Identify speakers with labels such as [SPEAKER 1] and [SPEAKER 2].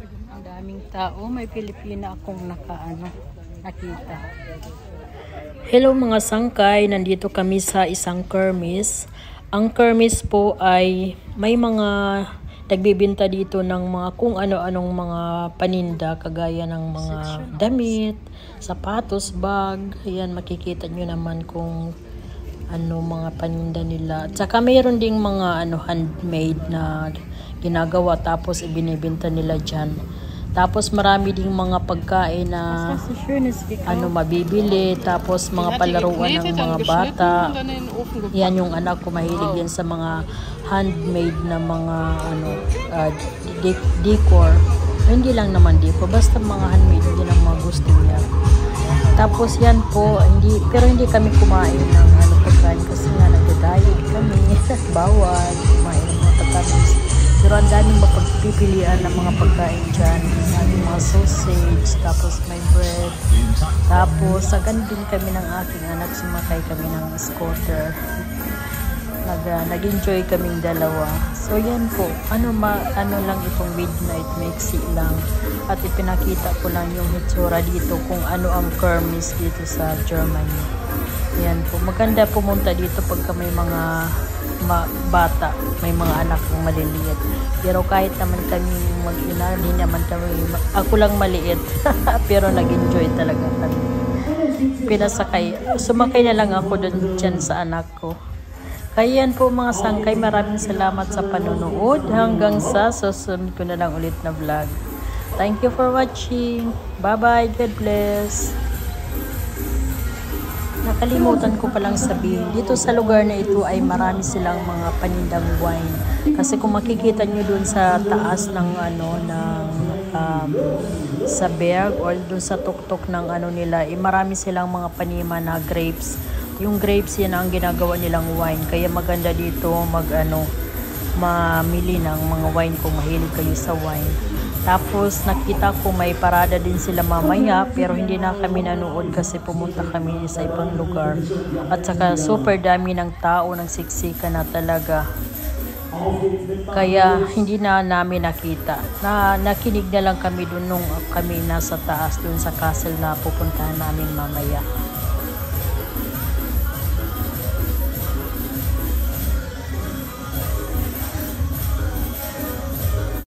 [SPEAKER 1] Ang daming tao. May Pilipina akong nakita. Hello mga sangkay. Nandito kami sa isang kermis. Ang kermis po ay may mga nagbibinta dito ng mga kung ano-anong mga paninda. Kagaya ng mga damit, sapatos, bag. Ayan, makikita nyo naman kung mga paninda nila. At saka mayroon ding mga handmade na ginagawa tapos ibinibenta nila dyan. Tapos marami ding mga pagkain na mabibili, tapos mga palaruan ng mga bata. Yan yung anak ko, mahilig yan sa mga handmade na mga decor. Hindi lang naman decor, basta mga handmade, yun ang mga gusto niya. Tapos yan po, pero hindi kami kumain ng pagkain kasi nga nagda-diet kami. Bawal kumain ng mga pagkain. Pero ang daming mapagpipilian ng mga pagkain dyan. Mga sausage, tapos may bread. Tapos, sagan din kami ng aking anak, sumakay kami ng scooter. Nag-enjoy kaming dalawa. So, yan po. Ano lang itong midnight, maiksi lang. At ipinakita ko lang yung hitsura dito kung ano ang kermis dito sa Germany. Yan po. Maganda pumunta dito pagka may mga bata, may mga anak kong maliliit. Pero kahit naman kami mag-ina, hindi naman kami, ako lang maliit. Pero nag-enjoy talaga kami. Sumakay na lang ako dyan sa anak ko. Kaya yan po mga sangkay, maraming salamat sa panonood. Hanggang sa susunod ko na lang ulit na vlog. Thank you for watching. Bye-bye. God bless. Nakalimutan ko palang sabihin, dito sa lugar na ito ay marami silang mga panindang wine. Kasi kung makikita nyo dun sa taas ng sa berg or dun sa tuktok ng nila, marami silang mga panima na grapes. Yung grapes yan ang ginagawa nilang wine. Kaya maganda dito mamili ng mga wine kung mahilig kayo sa wine. Tapos nakita ko may parada din sila mamaya, pero hindi na kami nanood kasi pumunta kami sa ibang lugar. At saka super dami ng tao, nagsiksika na talaga. Kaya hindi na namin nakita. Nakinig na lang kami dun nung kami nasa taas dun sa castle na pupuntahan namin mamaya.